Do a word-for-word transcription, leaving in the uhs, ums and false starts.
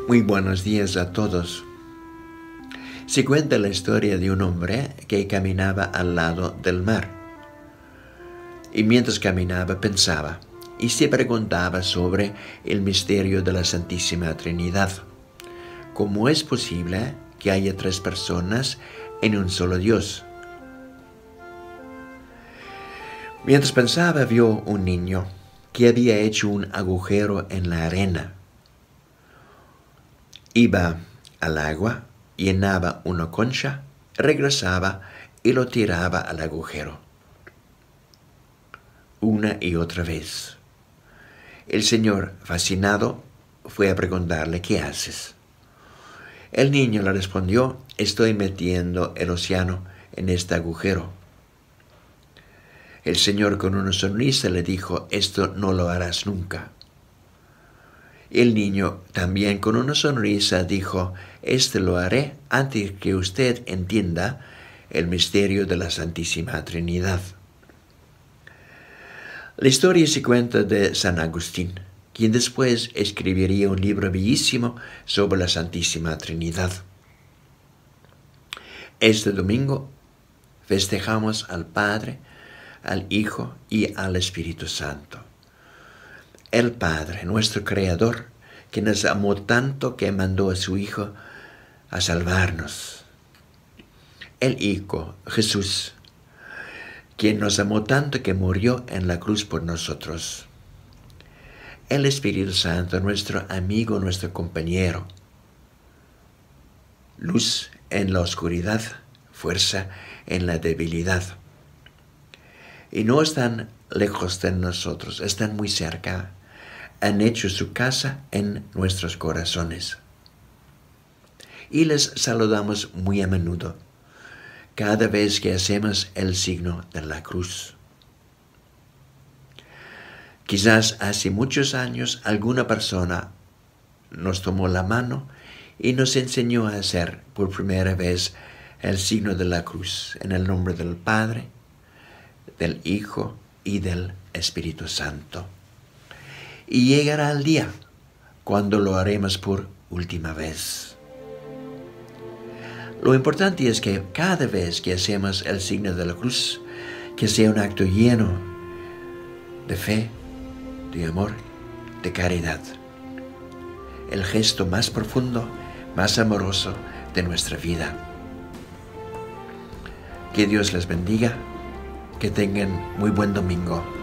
Muy buenos días a todos. Se cuenta la historia de un hombre que caminaba al lado del mar. Y mientras caminaba pensaba y se preguntaba sobre el misterio de la Santísima Trinidad. ¿Cómo es posible que haya tres personas en un solo Dios? Mientras pensaba, vio un niño que había hecho un agujero en la arena. Iba al agua, llenaba una concha, regresaba y lo tiraba al agujero. Una y otra vez. El Señor, fascinado, fue a preguntarle: ¿qué haces? El niño le respondió: estoy metiendo el océano en este agujero. El Señor, con una sonrisa, le dijo: esto no lo harás nunca. El niño, también con una sonrisa, dijo: esto lo haré antes que usted entienda el misterio de la Santísima Trinidad. La historia se cuenta de San Agustín, quien después escribiría un libro bellísimo sobre la Santísima Trinidad. Este domingo festejamos al Padre, al Hijo y al Espíritu Santo. El Padre, nuestro Creador, que nos amó tanto que mandó a su Hijo a salvarnos. El Hijo, Jesús, quien nos amó tanto que murió en la cruz por nosotros. El Espíritu Santo, nuestro amigo, nuestro compañero. Luz en la oscuridad, fuerza en la debilidad. Y no están lejos de nosotros, están muy cerca. Han hecho su casa en nuestros corazones. Y les saludamos muy a menudo, cada vez que hacemos el signo de la cruz. Quizás hace muchos años alguna persona nos tomó la mano y nos enseñó a hacer por primera vez el signo de la cruz en el nombre del Padre, del Hijo y del Espíritu Santo. Y llegará el día cuando lo haremos por última vez. Lo importante es que cada vez que hacemos el signo de la cruz, que sea un acto lleno de fe, de amor, de caridad. El gesto más profundo, más amoroso de nuestra vida. Que Dios les bendiga, que tengan muy buen domingo.